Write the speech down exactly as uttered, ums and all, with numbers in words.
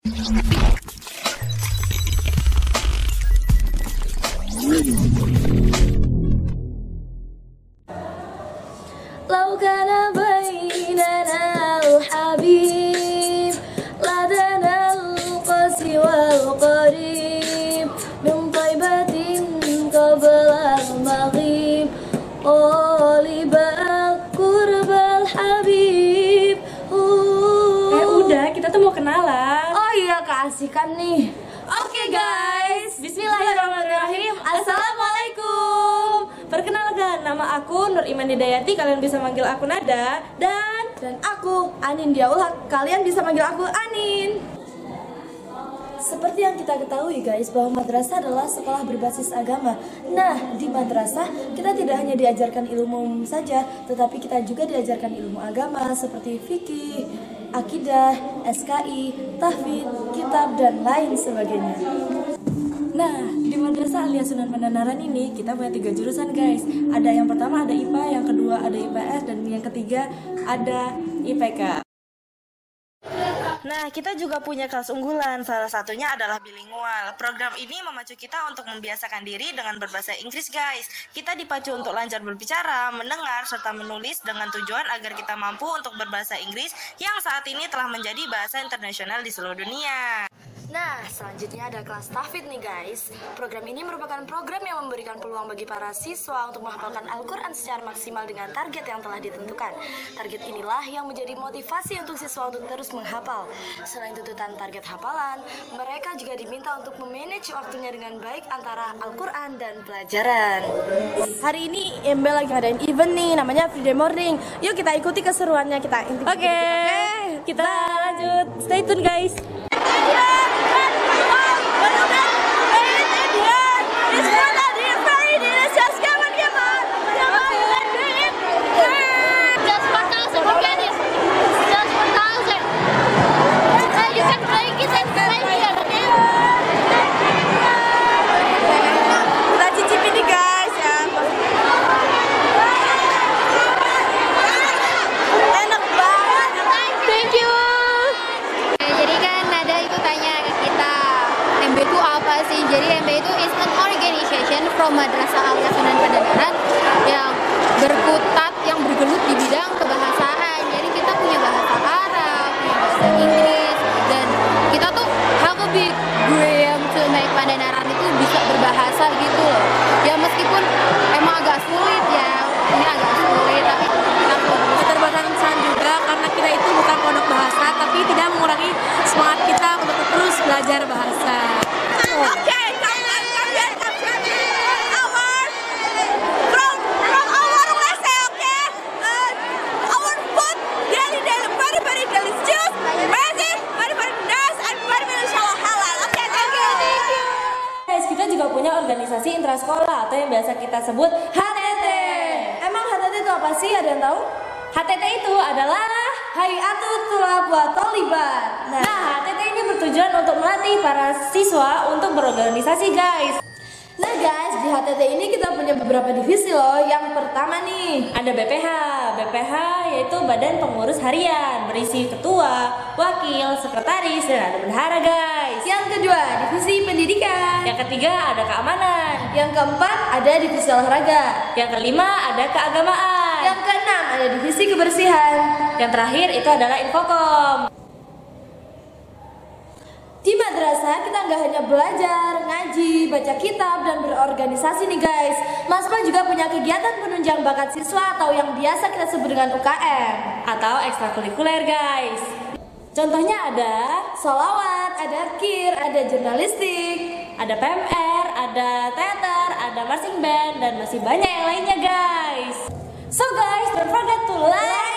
لو كان بيننا الحبيب لدنا القاسي والقريب من طيبة قبل المغيب غالبا قرب الحبيب. Eh udah, kita tuh mau kenalan. Oh iya, keasikan nih. Oke guys, bismillahirrahmanirrahim. Assalamualaikum. Perkenalkan, nama aku Nur Iman Hidayati. Kalian bisa manggil aku Nada. Dan Dan aku Anin Diaul Haq. Kalian bisa manggil aku Anin. Seperti yang kita ketahui guys, bahwa madrasah adalah sekolah berbasis agama. Nah, di madrasah kita tidak hanya diajarkan ilmu umum saja, tetapi kita juga diajarkan ilmu agama seperti fikih, akidah, S K I, tahfidz, kitab, dan lain sebagainya. Nah, di Madrasah Alia Sunan Pandanaran ini kita punya tiga jurusan guys. Ada yang pertama ada I P A, yang kedua ada I P S, dan yang ketiga ada I P K. Nah, kita juga punya kelas unggulan, salah satunya adalah bilingual. Program ini memacu kita untuk membiasakan diri dengan berbahasa Inggris guys. Kita dipacu untuk lancar berbicara, mendengar, serta menulis dengan tujuan agar kita mampu untuk berbahasa Inggris yang saat ini telah menjadi bahasa internasional di seluruh dunia. Nah, selanjutnya ada kelas tahfidz nih guys. Program ini merupakan program yang memberikan peluang bagi para siswa untuk menghafalkan Al-Quran secara maksimal dengan target yang telah ditentukan. Target inilah yang menjadi motivasi untuk siswa untuk terus menghafal. Selain tuntutan target hafalan, mereka juga diminta untuk memanage waktunya dengan baik antara Al-Quran dan pelajaran. Hari ini M B lagi ngadain event nih, namanya Free Day Morning. Yuk kita ikuti keseruannya, kita intip. Oke, okay, kita lanjut. Stay tune guys. From Madrasah Alia Sunan Pandanaran yang berkutat, yang bergelut di bidang kebahasaan. Jadi kita punya bahasa Arab, punya bahasa Inggris, dan kita tuh have a big dream to make Pandanaran itu bisa berbahasa gitu loh. Ya meskipun emang agak sulit ya, ini agak sulit, tapi kita Keterbatasan juga karena kita itu bukan pondok bahasa, tapi tidak mengurangi semangat kita untuk terus belajar bahasa. Oke. Okay. Punya organisasi intrasekolah atau yang biasa kita sebut H T T. Emang H T T itu apa sih? Ada yang tahu? H T T itu adalah Hayatul Tulab wa Thalibat. Nah, nah, H T T ini bertujuan untuk melatih para siswa untuk berorganisasi guys. Nah guys, di H T T ini kita punya beberapa divisi loh. Yang pertama nih, ada B P H. B P H yaitu Badan Pengurus Harian, berisi ketua, wakil, sekretaris, dan ada bendahara guys. Yang kedua, divisi pendidikan. Yang ketiga ada keamanan. Yang keempat ada divisi olahraga. Yang kelima ada keagamaan. Yang keenam ada divisi kebersihan. Yang terakhir itu adalah infokom. Di madrasah kita nggak hanya belajar, ngaji, baca kitab, dan berorganisasi nih guys. Masma juga punya kegiatan penunjang bakat siswa atau yang biasa kita sebut dengan U K M atau ekstrakurikuler guys. Contohnya ada sholawat, ada kir, ada jurnalistik, ada P M R, ada teater, ada marching band, dan masih banyak yang lainnya guys. So guys, don't forget to like,